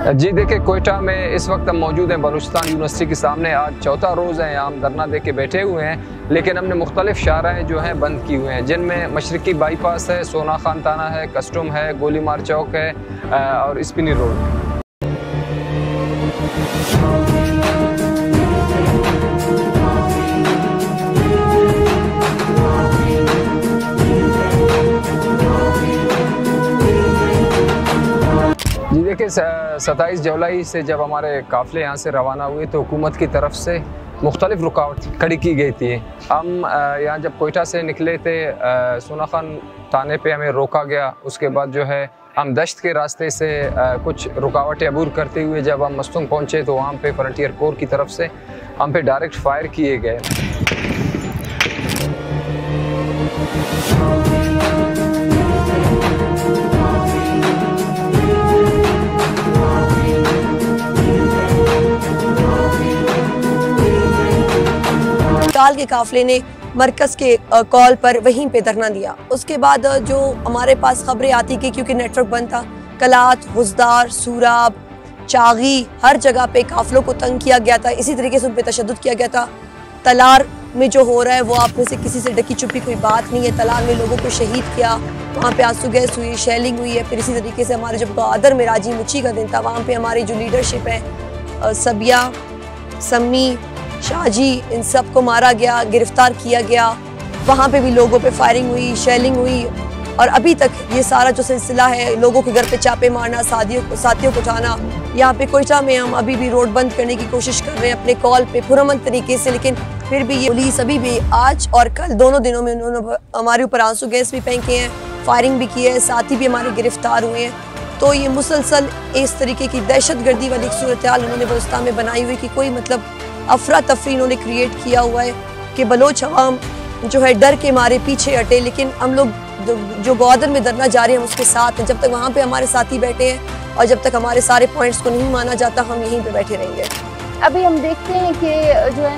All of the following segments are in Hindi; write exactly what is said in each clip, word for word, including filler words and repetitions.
जी देखिए, कोयटा में इस वक्त हम मौजूद हैं बलूचिस्तान यूनिवर्सिटी के सामने। आज चौथा रोज़ है, यहाँ हम धरना दे के बैठे हुए हैं, लेकिन हमने मुख्तलिफ शाहराएँ जो हैं बंद की हुए हैं, जिनमें मशरकी बाईपास है, सोना खान थाना है, कस्टम है, गोलीमार चौक है और स्पिनी रोड। जी देखिए, सत्ताईस जुलाई से जब हमारे काफ़िले यहाँ से रवाना हुए तो हुकूमत की तरफ से मुख्तलिफ रुकावट खड़ी की गई थी। हम यहाँ जब कोयटा से निकले थे, सोना खान थाने पे हमें रोका गया। उसके बाद जो है हम दश्त के रास्ते से कुछ रुकावटें अबूर करते हुए जब हम मस्तूंग पहुँचे तो वहाँ पे फ्रंटियर कोर की तरफ से हम पे डायरेक्ट फायर किए गए। काल के काफिले ने मरकज़ के कॉल पर वहीं पे धरना दिया। उसके बाद जो हमारे पास खबरें आती कि क्योंकि नेटवर्क बंद था, कलात, हुज़दार, सूराब, चागी, हर जगह पे काफिलों को तंग किया गया था। इसी तरीके से उन पे तशद्दुद किया गया था। तलार में जो हो रहा है वो आप में से किसी से ढकी छुपी कोई बात नहीं है। तलार में लोगों को शहीद किया, वहाँ पे आंसू गैस हुई, शेलिंग हुई है। फिर इसी तरीके से हमारे जब ग्वादर में राजी मुची का दिन था, वहाँ पे हमारी जो लीडरशिप है, सबिया, सम्मी, शाहजी, इन सब को मारा गया, गिरफ्तार किया गया। वहाँ पे भी लोगों पे फायरिंग हुई, शेलिंग हुई। और अभी तक ये सारा जो सिलसिला है, लोगों के घर पे चापे मारना, साथियों को साथियों को जाना, यहाँ पे कोयटा में हम अभी भी रोड बंद करने की कोशिश कर रहे हैं अपने कॉल पे पुरअमन तरीके से। लेकिन फिर भी ये पुलिस अभी भी आज और कल दोनों दिनों में उन्होंने हमारे ऊपर आंसू गैस भी फेंके हैं, फायरिंग भी की है, साथी भी हमारे गिरफ्तार हुए हैं। तो ये मुसलसल इस तरीके की दहशत गर्दी वाली सूरत हाल उन्होंने बलूचिस्तान में बनाई हुई कि कोई मतलब अफरा तफरी इन्होंने क्रिएट किया हुआ है कि बलोच अवाम जो है डर के मारे पीछे हटे। लेकिन हम लोग जो ग्वादर में धरना जारी है हम उसके साथ हैं। जब तक वहाँ पे हमारे साथी बैठे हैं और जब तक हमारे सारे पॉइंट्स को नहीं माना जाता, हम यहीं पे बैठे रहेंगे। अभी हम देखते हैं कि जो है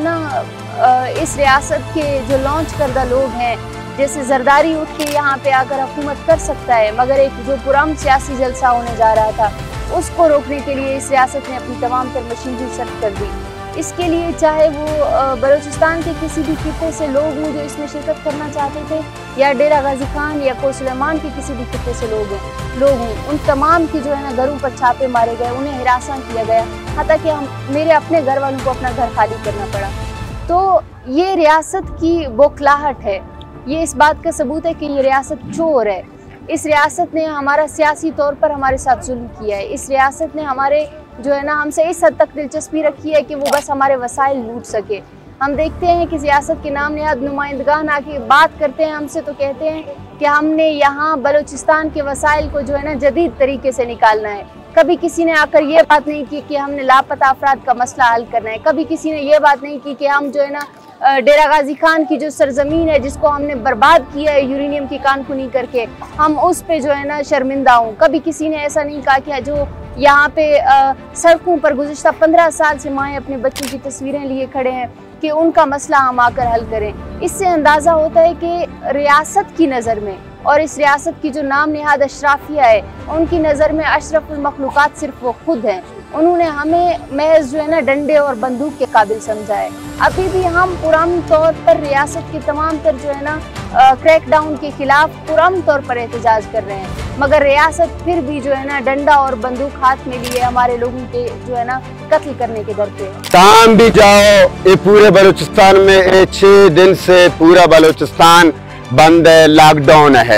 ना, इस रियासत के जो लॉन्च करदा लोग हैं, जैसे जरदारी उठ के यहाँ पे आकर हुकूमत कर सकता है, मगर एक जो पुरअमन सियासी जलसा होने जा रहा था उसको रोकने के लिए इस रियासत ने अपनी तमाम तर मशीनरी सर्व कर दी। इसके लिए चाहे वो बलूचिस्तान के किसी भी खिते से लोग हों जो इसमें शिरकत करना चाहते थे, या डेरा गाजी खान या कोट सुलेमान के किसी भी खिते से लोग हों लोग हों उन तमाम की जो है ना घरों पर छापे मारे गए, उन्हें हिरासत किया गया, हत्ता कि हम मेरे अपने घर वालों को अपना घर खाली करना पड़ा। तो ये रियासत की बौखलाहट है, ये इस बात का सबूत है कि ये रियासत चोर है। इस रियासत ने हमारा सियासी तौर पर हमारे साथ जुल्म किया है। इस रियासत ने हमारे जो है ना हमसे इस हद तक दिलचस्पी रखी है कि वो बस हमारे वसाइल लूट सके। हम देखते हैं कि सियासत के नाम नहाद नुमाइंदगान आके बात करते हैं हमसे तो कहते हैं कि हमने यहाँ बलूचिस्तान के वसाइल को जो है ना जदीद तरीके से निकालना है। कभी किसी ने आकर ये बात नहीं की कि हमने लापता अफराद का मसला हल करना है। कभी किसी ने ये बात नहीं की कि हम जो है ना डेरा गाजी खान की जो सरजमीन है जिसको हमने बर्बाद किया है यूरेनियम की कानकुनी करके, हम उस पे जो है ना शर्मिंदा हूँ। कभी किसी ने ऐसा नहीं कहा कि जो यहाँ पे सड़कों पर गुज़िश्ता पंद्रह साल से माएँ अपने बच्चों की तस्वीरें लिए खड़े हैं कि उनका मसला हम आकर हल करें। इससे अंदाज़ा होता है कि रियासत की नज़र में और इस रियासत की जो नाम नहाद अशराफिया है, उनकी नज़र में अशरफुल मखलूक़ात सिर्फ वो खुद हैं। उन्होंने हमें महज जो है ना डंडे और बंदूक के काबिल समझा है। अभी भी हम पुरअमन तौर पर रियासत के तमाम तर जो है ना क्रैकडाउन के खिलाफ पुरअमन तौर पर एहतजाज कर रहे हैं, मगर रियासत फिर भी जो है ना डंडा और बंदूक हाथ में लिए हमारे लोगों के जो है ना कत्ल करने के दर पे। काम भी जाओ, ये पूरे बलूचिस्तान में छह दिन से पूरा बलूचिस्तान बंद है, लॉकडाउन है,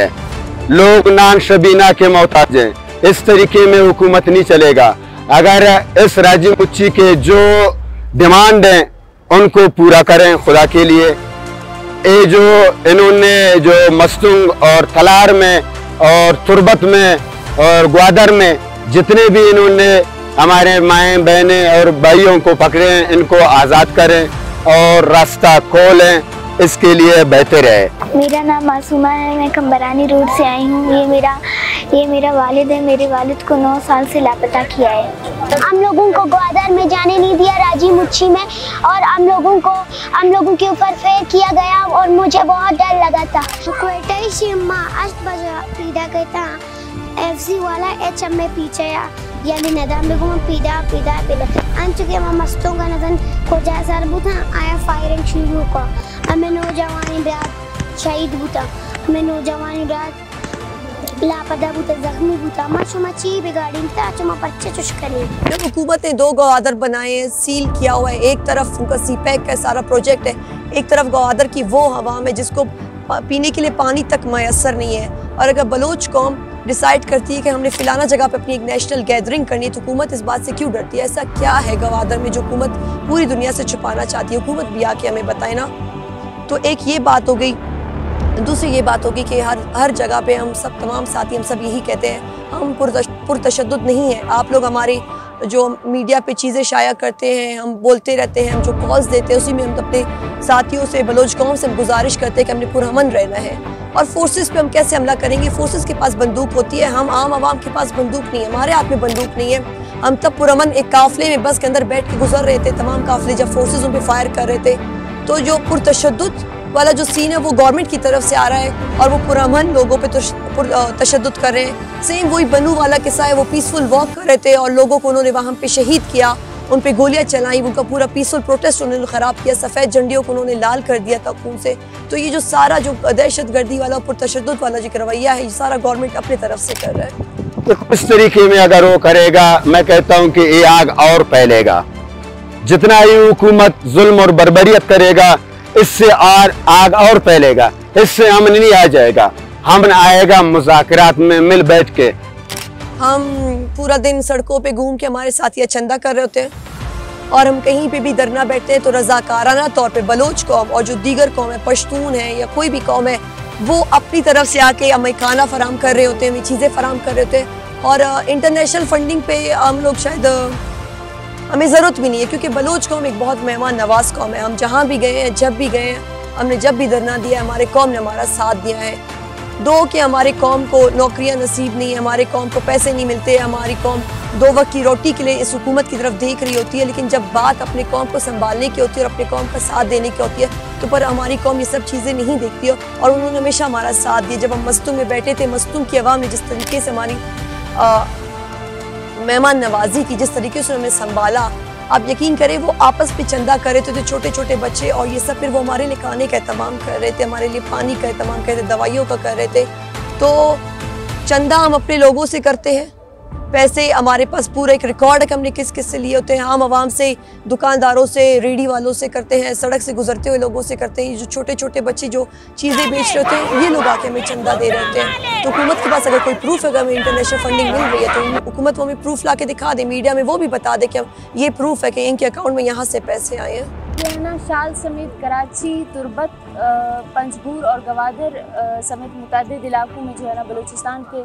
लोग नान शबीना के मोहताज हैं। इस तरीके में हुकूमत नहीं चलेगा। अगर इस राजी मुच्ची के जो डिमांड हैं उनको पूरा करें खुदा के लिए। ये जो इन्होंने जो मस्तूंग और तलार में और तुरबत में और ग्वादर में जितने भी इन्होंने हमारे माएँ बहनें और भाइयों को पकड़े हैं, इनको आज़ाद करें और रास्ता खोलें, इसके लिए बेहतर है। मेरा नाम मासूमा है, मैं खम्बरानी रोड से आई हूँ। ये मेरा ये मेरा वालिद है। मेरे वालिद को नौ साल से लापता किया है। हम लोगों को ग्वादर में जाने नहीं दिया राजी मुच्छी में, और हम लोगों को हम लोगों के ऊपर फेर किया गया और मुझे बहुत डर लगा था। कोयटा पैदा करता एफ सी वाला एच एम में पीछे या yali nadam begum pida pida pida anchuke ma mastonga nadan ko jaisar buta aya firing shuru ko ame nojawani raat shahid buta ame nojawani raat लापता बुता जख्मी बुता माचुमा ची बिगाड़ी ता चुमा बच्चे चुश करे। जब हुकूमत ने दो गवादर बनाए हैं, सील किया हुआ है, एक तरफ उनका सी पैक का सारा प्रोजेक्ट है, एक तरफ गवादर की वो हवा में जिसको पीने के लिए पानी तक मैसर नहीं है। और अगर बलोच कौम डिसाइड करती है कि हमने फिलाना जगह पे अपनी एक नेशनल गैदरिंग करनी है तो हुकूमत इस बात से क्यों डरती है? ऐसा क्या है गवादर में जो हुकूमत पूरी दुनिया से छुपाना चाहती है? हुकूमत भी आके हमें बताए ना। तो एक ये बात हो गई। दूसरी ये बात होगी कि हर हर जगह पे हम सब तमाम साथी हम सब यही कहते हैं, हम पुरतशद्दुद नहीं है। आप लोग हमारी जो मीडिया पे चीज़ें शाया करते हैं, हम बोलते रहते हैं, हम जो कॉल्स देते हैं, उसी में हम अपने साथियों से, बलोच कौम से हम गुजारिश करते हैं कि हमने पुरअमन रहना है। और फोर्सेस पे हम कैसे हमला करेंगे? फोर्सेस के पास बंदूक होती है, हम आम आवाम के पास बंदूक नहीं है, हमारे हाथ में बंदूक नहीं है। हम तब पुरअमन एक काफिले में बस के अंदर बैठ के गुजर रहे थे, तमाम काफिले जब फोर्सेस उन पर फायर कर रहे थे। तो जो पुरतशद्दुद वाला जो सीन है वो गवर्नमेंट की तरफ से आ रहा है और वो पुरअमन लोगों पे तशद्दुद कर रहे हैं। सेम वही बनू वाला किस्सा है, वो पीसफुल वॉक कर रहे थे और लोगों को उन्होंने वहाँ पे शहीद किया, उन पे गोलियां चलाई, उनका पूरा पीसफुल प्रोटेस्ट उन्होंने ख़राब किया, सफ़ेद झंडियों को उन्होंने लाल कर दिया था खून से। तो ये जो सारा जो दहशत गर्दी वाला पुरतशद्दुद वाला जो रवैया है, ये सारा गवर्नमेंट अपनी तरफ से कर रहा है। तो इस तरीके में अगर वो करेगा, मैं कहता हूँ कि ये आग और फैलेगा। जितना ये हुकूमत जुल्म और बर्बरियत करेगा, इससे और आग और फैलेगा, इससे अमन नहीं आ जाएगा। अमन आएगा मुज़ाकरात में मिल बैठ के। हम पूरा दिन सड़कों पे घूम के हमारे साथी चंदा कर रहे होते हैं और हम कहीं पे भी धरना बैठते हैं तो रज़ाकाराना तौर पे बलोच कौम और जो दीगर कौम है, पश्तून है या कोई भी कौम है, वो अपनी तरफ से आके हमें खाना फराम कर रहे होते हैं, हमें चीज़ें फराम कर रहे होते हैं। और इंटरनेशनल फंडिंग पे हम लोग शायद हमें ज़रूरत भी नहीं है, क्योंकि बलोच कौम एक बहुत मेहमान नवाज कौम है। हम जहाँ भी गए हैं, जब भी गए हैं, हमने जब भी धरना दिया है, हमारे कौम ने हमारा साथ दिया है। दो कि हमारे कौम को नौकरियाँ नसीब नहीं है, हमारे कौम को पैसे नहीं मिलते, हमारी कौम दो वक्त की रोटी के लिए इस हुकूमत की तरफ देख रही होती है, लेकिन जब बात अपने कौम को संभालने की होती है और अपने कौम का साथ देने की होती है तो पर हमारी कौम ये सब चीज़ें नहीं देखती है। और उन्होंने हमेशा हमारा साथ दिया। जब हम मस्तूम में बैठे थे, मस्तूम की आवाम ने जिस तरीके से हमारी मेहमान नवाजी की, जिस तरीके से हमें संभाला, आप यकीन करें वो आपस में चंदा कर रहे थे, तो छोटे छोटे बच्चे और ये सब, फिर वो हमारे लिए खाने का एहतमाम कर रहे थे, हमारे लिए पानी का एहतमाम कर रहे थे, दवाइयों का कर रहे थे। तो चंदा हम अपने लोगों से करते हैं, पैसे हमारे पास पूरा एक रिकॉर्ड है कि हमने किस किस से लिए होते हैं। आम आवाम से, दुकानदारों से, रेडी वालों से करते हैं, सड़क से गुजरते हुए लोगों से करते हैं। जो छोटे छोटे बच्चे जो चीज़ें बेच रहे होते हैं, ये लोग आके हमें चंदा दे रहे होते हैं। तो हुकूमत के पास अगर कोई प्रूफ है, अगर हमें इंटरनेशनल फंडिंग मिल रही है तो हुकूमत वो हमें प्रूफ ला के दिखा दे, मीडिया में वो भी बता दे कि ये प्रूफ है कि इनके अकाउंट में यहाँ से पैसे आए हैं। जो है ना, शाल समेत कराची, तुर्बत, पंजगूर और गवादर समेत मुतअद्दिद इलाकों में जो है ना, बलूचिस्तान के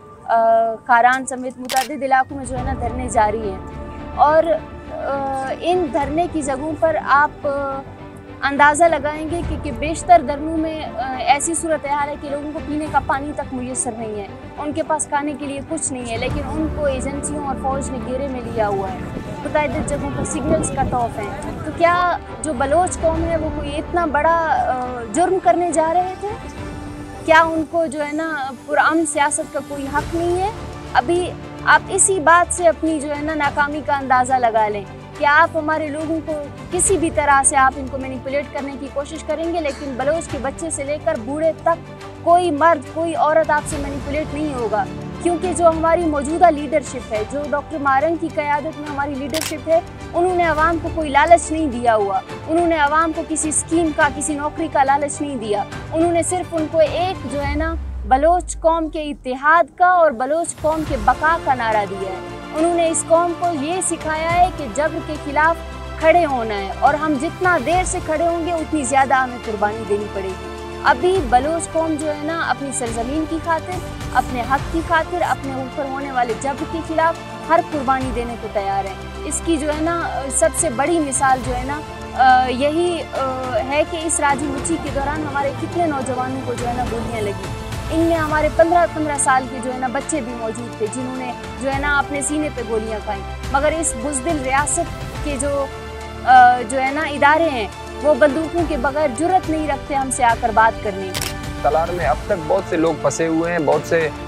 कारान समेत मुतअद्दिद इलाकों में जो है ना धरने जारी हैं। और इन धरने की जगहों पर आप अंदाज़ा लगाएंगे कि, कि बेशतर धरनों में ऐसी सूरत हाल है कि लोगों को पीने का पानी तक मुयस्सर नहीं है, उनके पास खाने के लिए कुछ नहीं है, लेकिन उनको एजेंसियों और फौज ने घेरे में लिया हुआ है। मुतअद्दिद जगहों पर सिग्नल्स कट ऑफ हैं। तो क्या जो बलोच कौम है वो कोई इतना बड़ा जुर्म करने जा रहे थे? क्या उनको जो है ना पुरअमन सियासत का कोई हक नहीं है? अभी आप इसी बात से अपनी जो है ना नाकामी का अंदाज़ा लगा लें कि आप हमारे लोगों को किसी भी तरह से आप इनको मैनिपुलेट करने की कोशिश करेंगे, लेकिन बलोच के बच्चे से लेकर बूढ़े तक कोई मर्द, कोई औरत आपसे मैनिपुलेट नहीं होगा। क्योंकि जो हमारी मौजूदा लीडरशिप है, जो डॉक्टर मारंग की क़यादत में हमारी लीडरशिप है, उन्होंने आवाम को कोई लालच नहीं दिया हुआ, उन्होंने आवाम को किसी स्कीम का, किसी नौकरी का लालच नहीं दिया। उन्होंने सिर्फ उनको एक जो है ना बलोच कौम के इत्तेहाद का और बलोच कौम के बका का नारा दिया है। उन्होंने इस कौम को ये सिखाया है कि जबर के खिलाफ खड़े होना है, और हम जितना देर से खड़े होंगे उतनी ज़्यादा हमें कुर्बानी देनी पड़ेगी। अभी बलोच कौम जो है ना अपनी सरजमीन की खातिर, अपने हक की खातिर, अपने ऊपर होने वाले जबर के खिलाफ हर कुर्बानी देने को तैयार है। इसकी जो है ना सबसे बड़ी मिसाल जो है ना यही है कि इस राजी मुची के दौरान हमारे कितने नौजवानों को जो है ना गोलियाँ लगी। इनमें हमारे पंद्रह पंद्रह साल के जो है ना बच्चे भी मौजूद थे, जिन्होंने जो है ना अपने सीने पे गोलियां खाई। मगर इस बुज़दिल रियासत के जो जो है ना इदारे हैं, वो बंदूकों के बगैर जुर्रत नहीं रखते हमसे आकर बात करने की। तलार में अब तक बहुत से लोग फंसे हुए हैं, बहुत से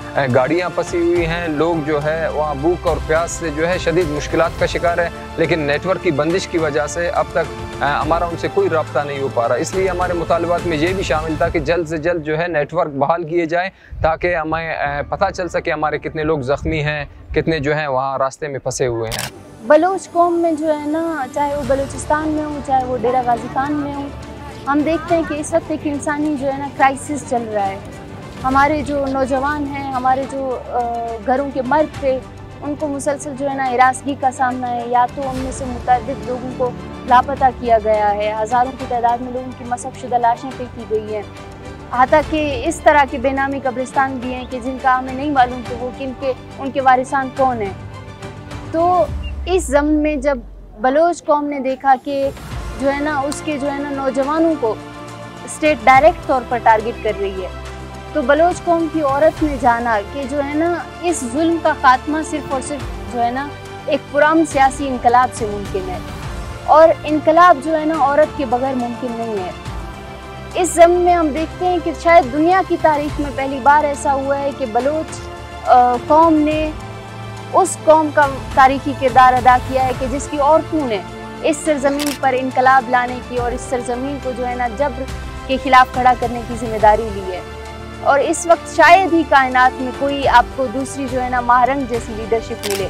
गाड़ियाँ फंसी हुई हैं, लोग जो है वहाँ भूख और प्यास से जो है शदीद मुश्किलात का शिकार है। लेकिन नेटवर्क की बंदिश की वजह से अब तक हमारा उनसे कोई रब्ता नहीं हो पा रहा। इसलिए हमारे मुतालबात में ये भी शामिल था कि जल्द से जल्द जो है नेटवर्क बहाल किए जाए, ताकि हमें पता चल सके हमारे कितने लोग ज़ख्मी हैं, कितने जो हैं वहाँ रास्ते में फंसे हुए हैं। बलोच कौम में जो है ना, चाहे वो बलूचिस्तान में हो, चाहे वो डेरा गाजी खान में हो, हम देखते हैं कि इस वक्त एक इंसानी जो है ना क्राइसिस चल रहा है। हमारे जो नौजवान हैं, हमारे जो घरों के मर्द थे, उनको मुसलसल जो है ना हिरासगी का सामना है, या तो उनमें से मुतअद्दिद लोगों को लापता किया गया है, हज़ारों की तादाद में लोगों की मसक़शुदा लाशें फेंकी गई हैं, हत्ता कि इस तरह के बेनामी कब्रिस्तान भी हैं कि जिनका हमें नहीं मालूम कि वो किन के उनके वारिसान कौन हैं। तो इस ज़मन में जब बलोच कौम ने देखा कि जो है ना उसके जो है ना नौजवानों को स्टेट डायरेक्ट तौर पर टारगेट कर रही है, तो बलोच कौम की औरत ने जाना कि जो है ना इस जुल्म का खात्मा सिर्फ और सिर्फ जो है ना एक पुरान सियासी इनकलाब से मुमकिन है, और इनकलाब जो है ना औरत के बगैर मुमकिन नहीं है। इस ज़मन में हम देखते हैं कि शायद दुनिया की तारीख में पहली बार ऐसा हुआ है कि बलोच कौम ने उस कौम का तारीखी किरदार अदा किया है कि जिसकी औरतों ने इस सरजमीन पर इनकलाब लाने की और इस सरजमीन को जो है ना जब्र के खिलाफ खड़ा करने की जिम्मेदारी ली है। और इस वक्त शायद ही कायनात में कोई आपको दूसरी जो है ना महारंग जैसी लीडरशिप मिले।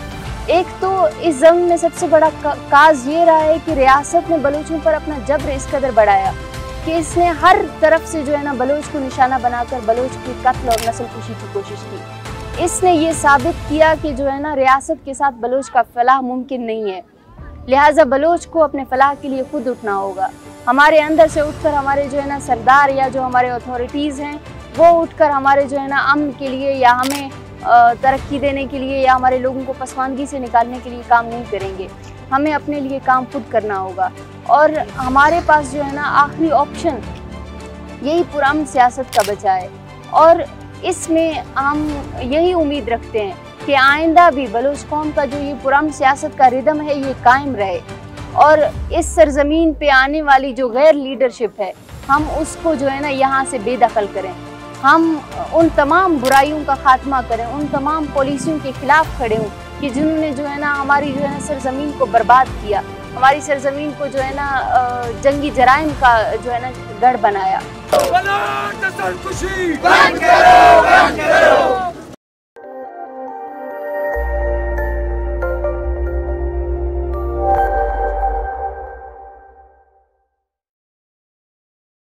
एक तो इस ज़मन में सबसे बड़ा काज ये रहा है कि रियासत ने बलूचों पर अपना जब्र इस कदर बढ़ाया कि इसने हर तरफ से जो है ना बलूच को निशाना बनाकर बलूच की कत्ल और नस्ल कुशी की कोशिश की। इसने ये साबित किया कि जो है ना रियासत के साथ बलूच का फलाह मुमकिन नहीं है, लिहाजा बलूच को अपने फलाह के लिए खुद उठना होगा। हमारे अंदर से उठकर हमारे जो है ना सरदार या जो हमारे अथॉरिटीज़ हैं वो उठकर हमारे जो है ना अमन के लिए या हमें तरक्की देने के लिए या हमारे लोगों को पसमानगी से निकालने के लिए काम नहीं करेंगे। हमें अपने लिए काम खुद करना होगा, और हमारे पास जो है ना आखिरी ऑप्शन यही पुरान सियासत का बचा है। और इसमें हम यही उम्मीद रखते हैं कि आइंदा भी बलूच कौम का जो ये पुरान सियासत का रिदम है ये कायम रहे, और इस सरजमीन पे आने वाली जो गैर लीडरशिप है हम उसको जो है ना यहाँ से बेदखल करें। हम उन तमाम बुराइयों का खात्मा करें, उन तमाम पॉलिसियों के खिलाफ खड़े हों कि जिन्होंने जो है ना हमारी जो है ना सरजमीन को बर्बाद किया, हमारी सरजमीन को जो है ना जंगी जराइम का जो है ना गढ़ बनाया।